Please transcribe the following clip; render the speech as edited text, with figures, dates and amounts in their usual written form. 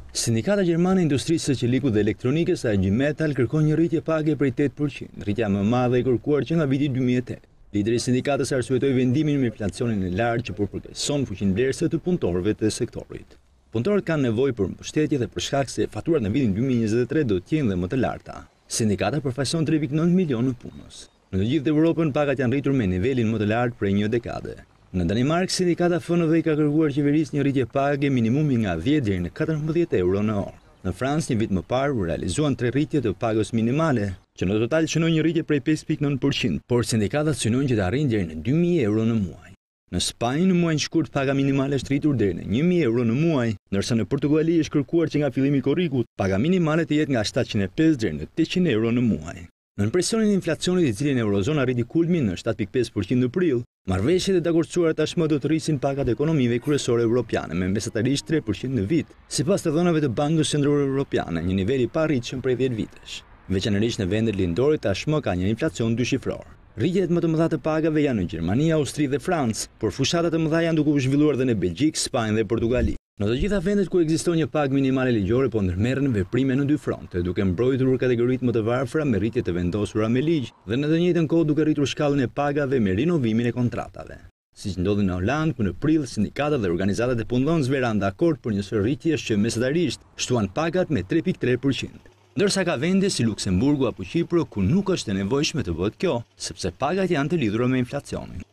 Sindikata Gjermane e Industrisë së Qelikut dhe Elektronikës AG Metall kërkon një rritje page prej 8%, rritja më e madhe e kërkuar që nga viti 2008. Lideri i sindikatës arsyetoi vendimin me inflacionin e lartë që përkeson fuqinë vlerëse të punëtorëve të sektorit. Punëtorët kanë nevojë për mbështetje dhe për shkak se faturat në vitin 2023 do të jenë dhe më të larta. Sindikata përfaqëson 3.9 milionë punës. Në të gjithë Evropën pagat janë rritur me nivelin më të lartë prej një dekade. Në Danimark, sindikata FNV ka kërkuar qeverisë një rritje page minimumi nga 10 deri në 14 euro në orë. Në Francë, një vit më parë, u realizuan 3 rritje të pagës minimale, që në total synojnë një rritje prej 5.9%, por sindikatat synojnë që të arrijnë deri në 2.000 euro në muaj. Në Spanjë, në muajin shkurt, paga minimale është rritur deri në 1.000 euro në muaj, ndërsa në Portugali është kërkuar që nga fillimi i korrikut, paga minimale të jetë nga 750 deri në 800 euro në muaj. Në presionin e inflacionit i cili në Eurozona arriti kulmin në 7.5% në prill, marrëveshjet e dakordsuara tashmë do të rrisin pagat e ekonomive kryesore evropiane me mesatarisht 3% në vit, sipas të dhënave të Bankës Qendrore Evropiane, një nivel i parritshëm prej 10 vitesh. Veçanërisht në vendet lindore tashmë ka një inflacion dyshifror. Rritjet më të mëdha të pagave janë në Gjermani, Austri dhe Francë, por fushatat të mëdha janë duke u zhvilluar edhe në Belgjik, Spanjë dhe Portugali. Në të gjitha vendet ku ekziston një pagë minimale ligjore po ndërmerren veprime në dy fronte, duke mbrojtur kategoritë më të varfra me rritje të vendosura me ligj dhe në të njëjtën kohë duke rritur shkallën e pagave me rinovimin e kontratave. Siç ndodhi në Holandë, ku në prill sindikatat dhe organizatat e punëdhënësve ranë dakord për një rritje që mesatarisht shtuan pagat me 3.3%. Ndërsa ka vende si Luksemburgu apo Kipro ku nuk është e nevojshme të bëhet kjo, sepse pagat janë të lidhura me inflacionin.